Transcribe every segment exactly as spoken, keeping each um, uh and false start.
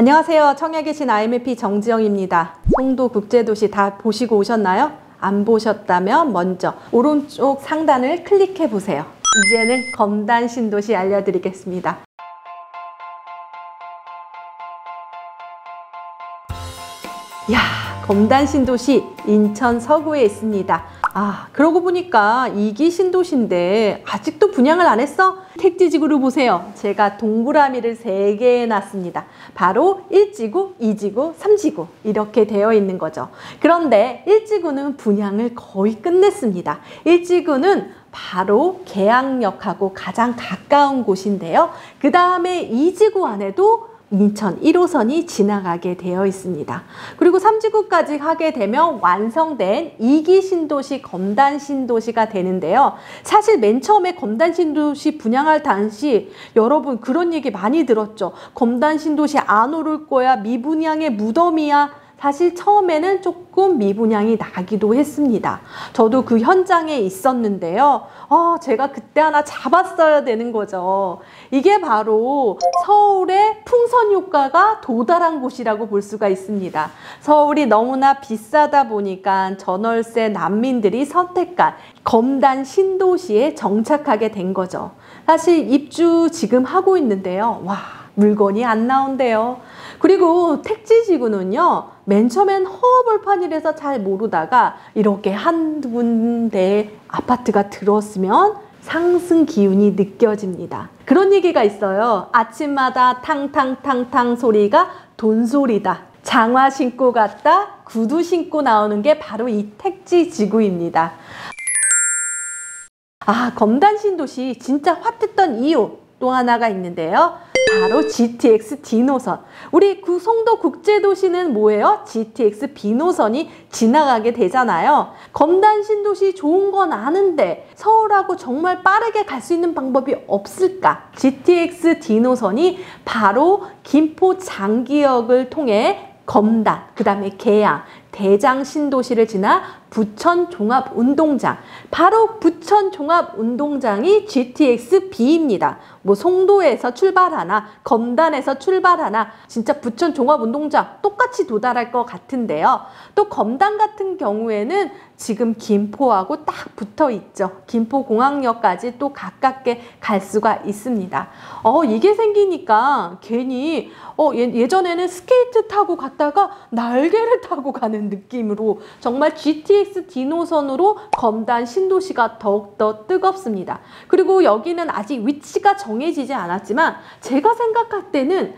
안녕하세요. 청약에 계신 아이엠에피 정지영입니다. 송도국제도시 다 보시고 오셨나요? 안 보셨다면 먼저 오른쪽 상단을 클릭해 보세요. 이제는 검단 신도시 알려드리겠습니다. 이야, 검단 신도시 인천 서구에 있습니다. 아, 그러고 보니까 이기 신도시인데 아직도 분양을 안 했어? 택지지구를 보세요. 제가 동그라미를 세 개 해놨습니다. 바로 일 지구, 이 지구, 삼 지구 이렇게 되어 있는 거죠. 그런데 일 지구는 분양을 거의 끝냈습니다. 일 지구는 바로 계양역하고 가장 가까운 곳인데요. 그 다음에 이 지구 안에도 인천 일 호선이 지나가게 되어 있습니다. 그리고 삼 지구까지 하게 되면 완성된 이기 신도시 검단 신도시가 되는데요. 사실 맨 처음에 검단 신도시 분양할 당시 여러분 그런 얘기 많이 들었죠. 검단 신도시 안 오를 거야. 미분양의 무덤이야. 사실 처음에는 조금 미분양이 나기도 했습니다. 저도 그 현장에 있었는데요. 어, 제가 그때 하나 잡았어야 되는 거죠. 이게 바로 서울의 풍선 효과가 도달한 곳이라고 볼 수가 있습니다. 서울이 너무나 비싸다 보니까 전월세 난민들이 선택한 검단 신도시에 정착하게 된 거죠. 사실 입주 지금 하고 있는데요. 와, 물건이 안 나온대요. 그리고 택지지구는요, 맨 처음엔 허허벌판이라서 잘 모르다가 이렇게 한 군데 아파트가 들어왔으면 상승 기운이 느껴집니다. 그런 얘기가 있어요. 아침마다 탕탕탕탕 소리가 돈소리다. 장화 신고 갔다 구두 신고 나오는 게 바로 이 택지지구입니다. 아, 검단 신도시 진짜 핫했던 이유 또 하나가 있는데요. 바로 지티엑스 디 노선. 우리 구 송도국제도시는 뭐예요? 지티엑스 비 노선이 지나가게 되잖아요. 검단 신도시 좋은 건 아는데 서울하고 정말 빠르게 갈 수 있는 방법이 없을까? 지티엑스 디 노선이 바로 김포 장기역을 통해 검단, 그 다음에 계양, 대장 신도시를 지나 부천 종합운동장, 바로 부천 종합운동장이 지티엑스 비입니다. 뭐 송도에서 출발하나 검단에서 출발하나 진짜 부천 종합운동장 똑같이 도달할 것 같은데요. 또 검단 같은 경우에는 지금 김포하고 딱 붙어 있죠. 김포공항역까지 또 가깝게 갈 수가 있습니다. 어, 이게 생기니까 괜히 어, 예, 예전에는 스케이트 타고 갔다가 날개를 타고 가는 느낌으로 정말 지티엑스 디 노선으로 검단 신도시가 더욱더 뜨겁습니다. 그리고 여기는 아직 위치가 정해지지 않았지만 제가 생각할 때는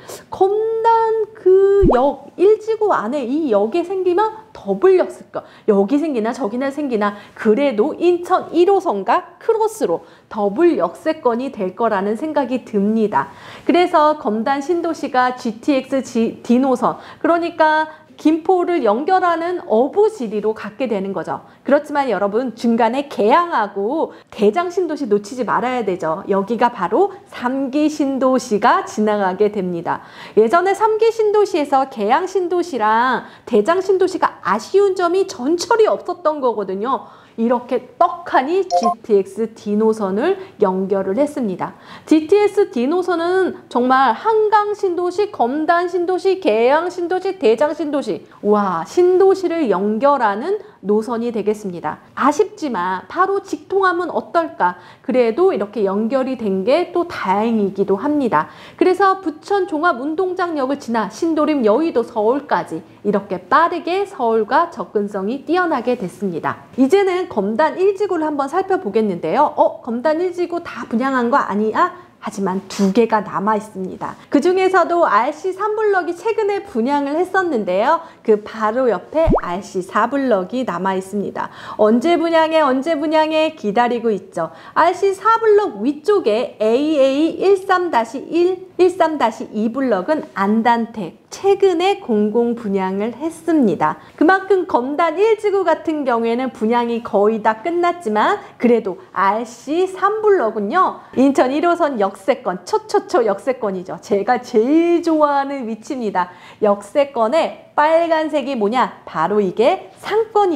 검단 그 역 일 지구 안에 이 역에 생기면 더블역 쓸까? 여기 생기나 저기나 생기나 그래도 인천 일 호선과 크로스로 더블 역세권이 될 거라는 생각이 듭니다. 그래서 검단 신도시가 지티엑스 디 노선, 그러니까 김포를 연결하는 어부지리로 갖게 되는 거죠. 그렇지만 여러분 중간에 계양하고 대장 신도시 놓치지 말아야 되죠. 여기가 바로 삼 기 신도시가 지나가게 됩니다. 예전에 삼 기 신도시에서 계양 신도시랑 대장 신도시가 아쉬운 점이 전철이 없었던 거거든요. 이렇게 떡하니 지티엑스 디 노선을 연결을 했습니다. 지티엑스 디 노선은 정말 한강 신도시, 검단 신도시, 계양 신도시, 대장 신도시, 와, 신도시를 연결하는 노선이 되겠습니다. 아쉽지만 바로 직통하면 어떨까? 그래도 이렇게 연결이 된 게 또 다행이기도 합니다. 그래서 부천 종합운동장역을 지나 신도림, 여의도, 서울까지 이렇게 빠르게 서울과 접근성이 뛰어나게 됐습니다. 이제는 검단 일 지구를 한번 살펴보겠는데요. 어, 검단 일 지구 다 분양한 거 아니야? 하지만 두 개가 남아 있습니다. 그 중에서도 알씨 삼 블럭이 최근에 분양을 했었는데요. 그 바로 옆에 알씨 사 블럭이 남아 있습니다. 언제 분양해 언제 분양해 기다리고 있죠. 알씨 사 블럭 위쪽에 에이에이 일삼 일, 일삼 이 블럭은 안단택 최근에 공공 분양을 했습니다. 그만큼 검단 일 지구 같은 경우에는 분양이 거의 다 끝났지만 그래도 알씨 삼 블럭은요. 인천 일 호선 역세권, 초초초 역세권이죠. 제가 제일 좋아하는 위치입니다. 역세권에 빨간색이 뭐냐? 바로 이게 상권이죠.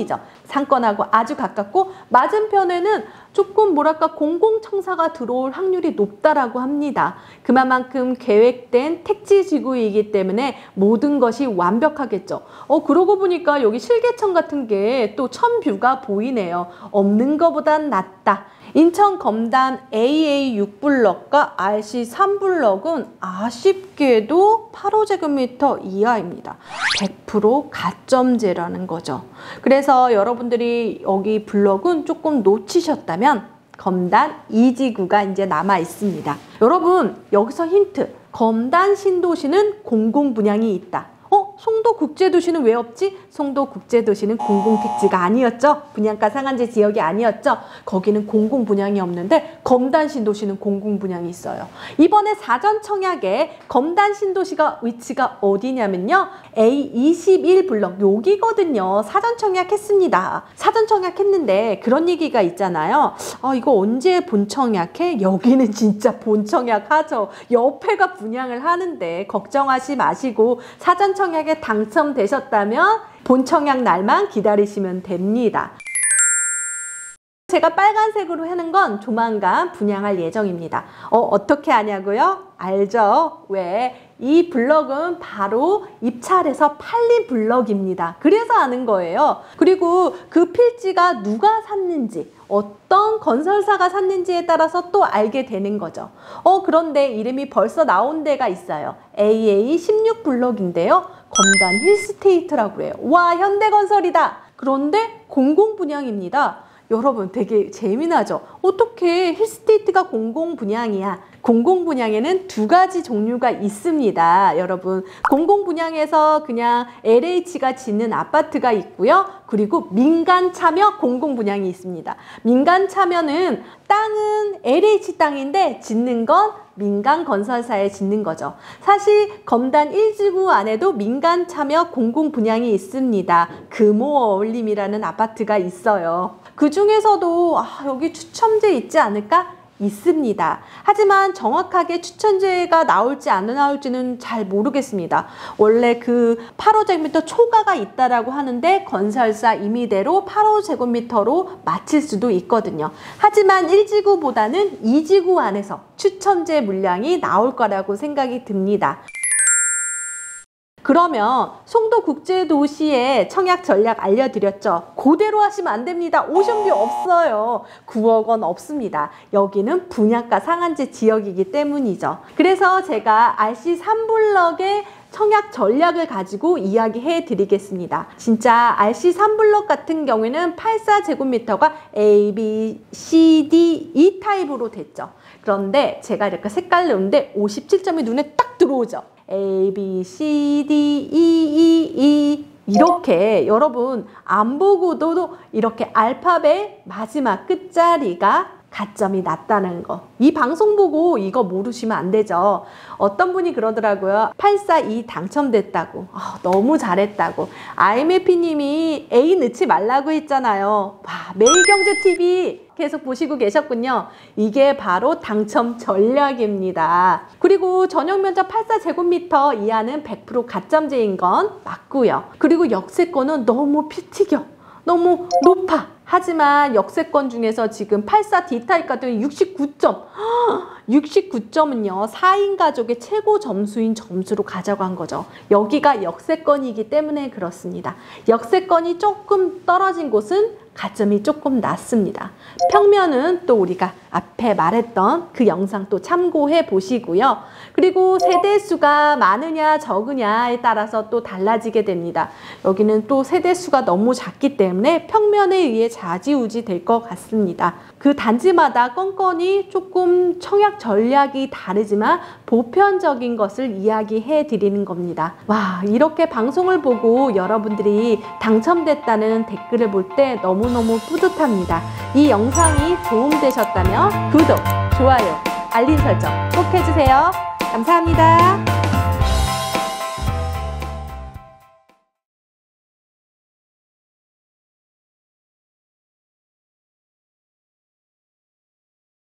상권하고 아주 가깝고 맞은편에는 조금 뭐랄까 공공청사가 들어올 확률이 높다라고 합니다. 그만큼 계획된 택지지구이기 때문에 모든 것이 완벽하겠죠. 어 그러고 보니까 여기 실개천 같은 게 또 천뷰가 보이네요. 없는 것보단 낫다. 인천 검단 에이에이 육 블럭과 알씨 삼 블럭은 아쉽게도 팔 호제곱미터 이하입니다. 백 퍼센트 가점제라는 거죠. 그래서 여러분들이 여기 블럭은 조금 놓치셨다면 검단 이 지구가 이제 남아 있습니다. 여러분 여기서 힌트. 검단 신도시는 공공분양이 있다. 어? 송도국제도시는 왜 없지? 송도국제도시는 공공택지가 아니었죠? 분양가 상한제 지역이 아니었죠? 거기는 공공분양이 없는데 검단 신도시는 공공분양이 있어요. 이번에 사전청약에 검단 신도시가 위치가 어디냐면요. 에이 이십일 블럭 여기거든요. 사전청약 했습니다. 사전청약 했는데 그런 얘기가 있잖아요. 아, 이거 언제 본청약해? 여기는 진짜 본청약 하죠. 옆에가 분양을 하는데 걱정하지 마시고 사전 청약에 당첨되셨다면 본청약 날만 기다리시면 됩니다. 제가 빨간색으로 하는 건 조만간 분양할 예정입니다. 어, 어떻게 하냐고요? 알죠? 왜? 이 블럭은 바로 입찰해서 팔린 블럭입니다. 그래서 아는 거예요. 그리고 그 필지가 누가 샀는지, 어떤 건설사가 샀는지에 따라서 또 알게 되는 거죠. 어, 그런데 이름이 벌써 나온 데가 있어요. 에이에이 십육 블럭인데요. 검단 힐스테이트라고 해요. 와, 현대건설이다. 그런데 공공분양입니다. 여러분 되게 재미나죠? 어떻게 힐스테이트가 공공분양이야? 공공분양에는 두 가지 종류가 있습니다. 여러분 공공분양에서 그냥 엘에이치가 짓는 아파트가 있고요. 그리고 민간 참여 공공분양이 있습니다. 민간 참여는 땅은 엘에이치 땅인데 짓는 건 민간 건설사에 짓는 거죠. 사실 검단 일 지구 안에도 민간 참여 공공분양이 있습니다. 금호어울림이라는 아파트가 있어요. 그 중에서도 아, 여기 추첨제 있지 않을까? 있습니다. 하지만 정확하게 추천제가 나올지 안 나올지는 잘 모르겠습니다. 원래 그 팔 호제곱미터 초과가 있다라고 하는데 건설사 임의대로 팔 호제곱미터로 맞힐 수도 있거든요. 하지만 일 지구보다는 이 지구 안에서 추첨제 물량이 나올 거라고 생각이 듭니다. 그러면 송도국제도시의 청약 전략 알려드렸죠. 그대로 하시면 안 됩니다. 오션뷰 없어요. 구억 원 없습니다. 여기는 분양가 상한제 지역이기 때문이죠. 그래서 제가 알씨 삼 블럭의 청약 전략을 가지고 이야기해 드리겠습니다. 진짜 알씨 삼 블럭 같은 경우에는 팔십사 제곱미터가 에이, 비, 씨, 디, 이 타입으로 됐죠. 그런데 제가 이렇게 색깔 넣는데 오십칠 점이 눈에 딱 들어오죠. 에이, 비, 씨, 디, 이, 이, 이 이렇게 여러분 안 보고도 이렇게 알파벳 마지막 끝자리가 가점이 낮다는 거. 이 방송 보고 이거 모르시면 안 되죠. 어떤 분이 그러더라고요. 팔십사이 당첨됐다고. 아, 너무 잘했다고. 아이엠에프님이 A 넣지 말라고 했잖아요. 와, 매일경제티비 계속 보시고 계셨군요. 이게 바로 당첨 전략입니다. 그리고 전용면적 팔십사 제곱미터 이하는 백 퍼센트 가점제인 건 맞고요. 그리고 역세권은 너무 피 튀겨. 너무 높아. 하지만 역세권 중에서 지금 팔십사 디 타입 같은 경우 육십구 점. 육십구 점은요. 사 인 가족의 최고 점수인 점수로 가져간 거죠. 여기가 역세권이기 때문에 그렇습니다. 역세권이 조금 떨어진 곳은 가점이 조금 낮습니다. 평면은 또 우리가 앞에 말했던 그 영상 또 참고해 보시고요. 그리고 세대수가 많으냐 적으냐에 따라서 또 달라지게 됩니다. 여기는 또 세대수가 너무 작기 때문에 평면에 의해 좌지우지 될 것 같습니다. 그 단지마다 건건이 조금 청약 전략이 다르지만 보편적인 것을 이야기해 드리는 겁니다. 와, 이렇게 방송을 보고 여러분들이 당첨됐다는 댓글을 볼 때 너무너무 뿌듯합니다. 이 영상이 도움되셨다면 구독, 좋아요, 알림 설정 꼭 해주세요. 감사합니다.